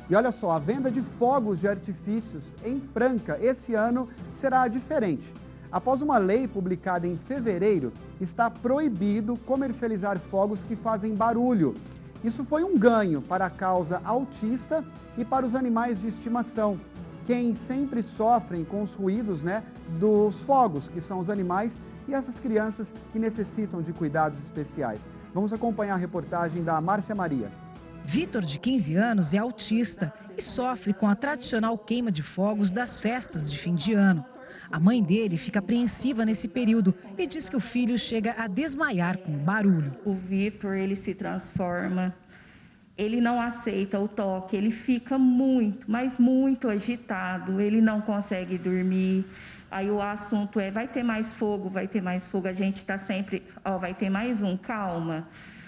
E olha só, a venda de fogos de artifícios em Franca esse ano será diferente. Após uma lei publicada em fevereiro, está proibido comercializar fogos que fazem barulho. Isso foi um ganho para a causa autista e para os animais de estimação, quem sempre sofrem com os ruídos, dos fogos, que são os animais e essas crianças que necessitam de cuidados especiais. Vamos acompanhar a reportagem da Márcia Maria. Vitor, de 15 anos, é autista e sofre com a tradicional queima de fogos das festas de fim de ano. A mãe dele fica apreensiva nesse período e diz que o filho chega a desmaiar com o barulho. O Vitor, ele se transforma, ele não aceita o toque, ele fica muito, mas muito agitado, ele não consegue dormir. Aí o assunto é, vai ter mais fogo, a gente está sempre, vai ter mais um, calma.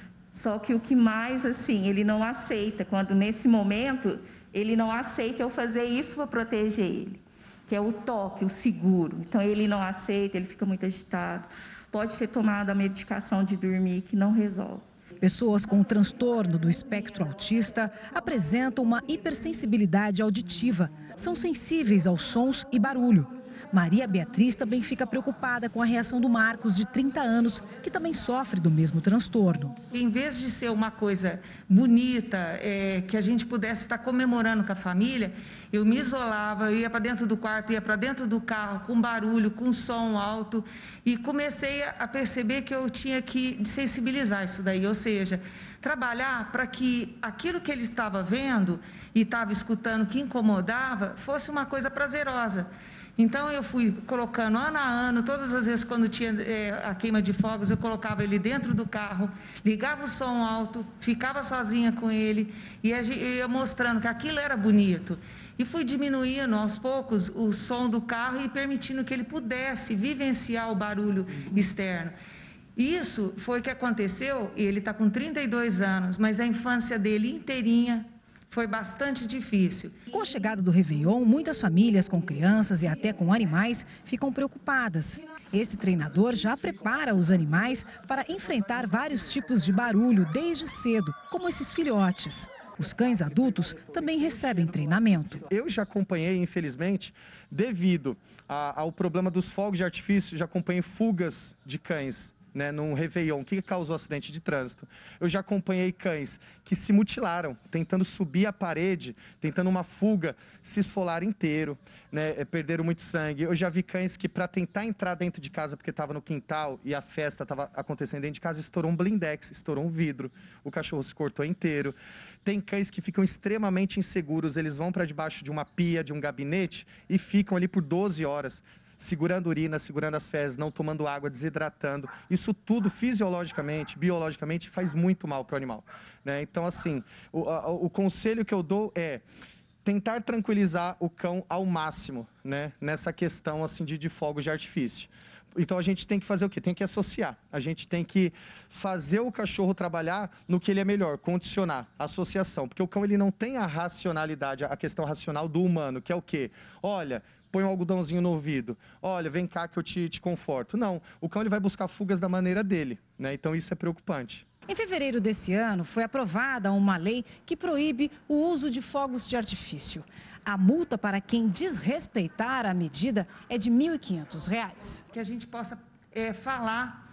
Só que o que mais, assim, ele não aceita, quando nesse momento, ele não aceita eu fazer isso para proteger ele, que é o toque, o seguro. Então, ele não aceita, ele fica muito agitado. Pode ter tomado a medicação de dormir, que não resolve. Pessoas com transtorno do espectro autista apresentam uma hipersensibilidade auditiva. São sensíveis aos sons e barulho. Maria Beatriz também fica preocupada com a reação do Marcos, de 30 anos, que também sofre do mesmo transtorno. Em vez de ser uma coisa bonita, que a gente pudesse estar comemorando com a família, eu me isolava, eu ia para dentro do quarto, ia para dentro do carro, com barulho, com som alto, e comecei a perceber que eu tinha que sensibilizar isso daí, ou seja, trabalhar para que aquilo que ele estava vendo e estava escutando que incomodava fosse uma coisa prazerosa. Então, eu fui colocando ano a ano, todas as vezes quando tinha a queima de fogos, eu colocava ele dentro do carro, ligava o som alto, ficava sozinha com ele e eu ia mostrando que aquilo era bonito. E fui diminuindo aos poucos o som do carro e permitindo que ele pudesse vivenciar o barulho externo. Isso foi o que aconteceu, e ele está com 32 anos, mas a infância dele inteirinha foi bastante difícil. Com a chegada do Réveillon, muitas famílias com crianças e até com animais ficam preocupadas. Esse treinador já prepara os animais para enfrentar vários tipos de barulho desde cedo, como esses filhotes. Os cães adultos também recebem treinamento. Eu já acompanhei, infelizmente, devido ao problema dos fogos de artifício, já acompanhei fugas de cães, num Réveillon, que causou acidente de trânsito. Eu já acompanhei cães que se mutilaram, tentando subir a parede, tentando uma fuga, se esfolaram inteiro, perderam muito sangue. Eu já vi cães que, para tentar entrar dentro de casa, porque estava no quintal e a festa estava acontecendo dentro de casa, estourou um blindex, estourou um vidro, o cachorro se cortou inteiro. Tem cães que ficam extremamente inseguros, eles vão para debaixo de uma pia, de um gabinete e ficam ali por 12 horas, segurando urina, segurando as fezes, não tomando água, desidratando. Isso tudo, fisiologicamente, biologicamente, faz muito mal para o animal. Então, assim, o conselho que eu dou é tentar tranquilizar o cão ao máximo, nessa questão assim, de fogos de artifício. Então, a gente tem que fazer o quê? Tem que associar. A gente tem que fazer o cachorro trabalhar no que ele é melhor, condicionar, associação. Porque o cão ele não tem a racionalidade, a questão racional do humano, que é o quê? Olha, põe um algodãozinho no ouvido. Olha, vem cá que eu te conforto. Não, o cão ele vai buscar fugas da maneira dele, Então isso é preocupante. Em fevereiro desse ano, foi aprovada uma lei que proíbe o uso de fogos de artifício. A multa para quem desrespeitar a medida é de R$ 1.500. Que a gente possa falar,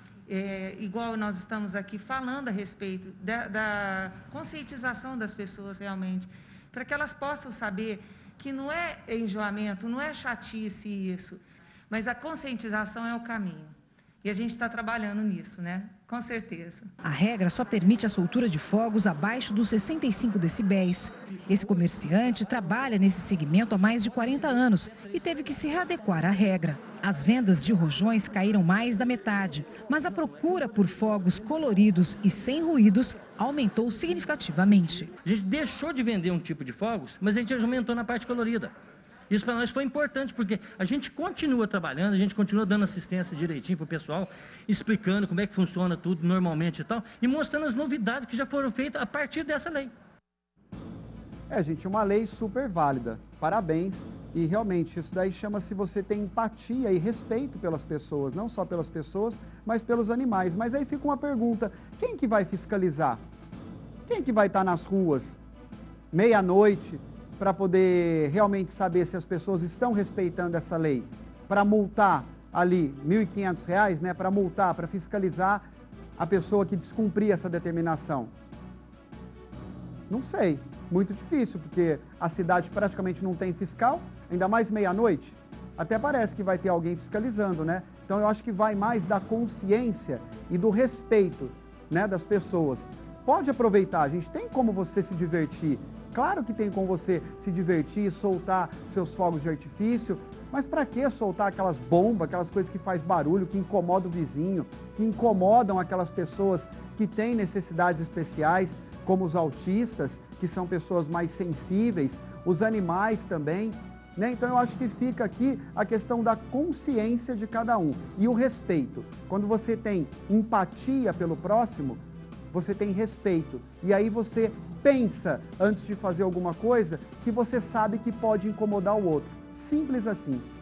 igual nós estamos aqui falando a respeito da conscientização das pessoas realmente, para que elas possam saber que não é enjoamento, não é chatice isso, mas a conscientização é o caminho. E a gente está trabalhando nisso, Com certeza. A regra só permite a soltura de fogos abaixo dos 65 decibéis. Esse comerciante trabalha nesse segmento há mais de 40 anos e teve que se readequar à regra. As vendas de rojões caíram mais da metade, mas a procura por fogos coloridos e sem ruídos aumentou significativamente. A gente deixou de vender um tipo de fogos, mas a gente aumentou na parte colorida. Isso para nós foi importante, porque a gente continua trabalhando, a gente continua dando assistência direitinho para o pessoal, explicando como é que funciona tudo normalmente e tal, e mostrando as novidades que já foram feitas a partir dessa lei. Gente, uma lei super válida. Parabéns. E realmente, isso daí chama-se você ter empatia e respeito pelas pessoas, não só pelas pessoas, mas pelos animais. Mas aí fica uma pergunta, quem que vai fiscalizar? Quem que vai estar nas ruas, meia-noite, para poder realmente saber se as pessoas estão respeitando essa lei, para multar ali R$ 1.500, né, para multar, para fiscalizar a pessoa que descumprir essa determinação? Não sei, muito difícil, porque a cidade praticamente não tem fiscal, ainda mais meia-noite. Até parece que vai ter alguém fiscalizando, né? Então eu acho que vai mais da consciência e do respeito, né, das pessoas. Pode aproveitar, gente, tem como você se divertir. Claro que tem como você se divertir, soltar seus fogos de artifício, mas para que soltar aquelas bombas, aquelas coisas que faz barulho, que incomodam o vizinho, que incomodam aquelas pessoas que têm necessidades especiais, como os autistas, que são pessoas mais sensíveis, os animais também, né? Então eu acho que fica aqui a questão da consciência de cada um e o respeito. Quando você tem empatia pelo próximo, você tem respeito. E aí você pensa, antes de fazer alguma coisa, que você sabe que pode incomodar o outro. Simples assim.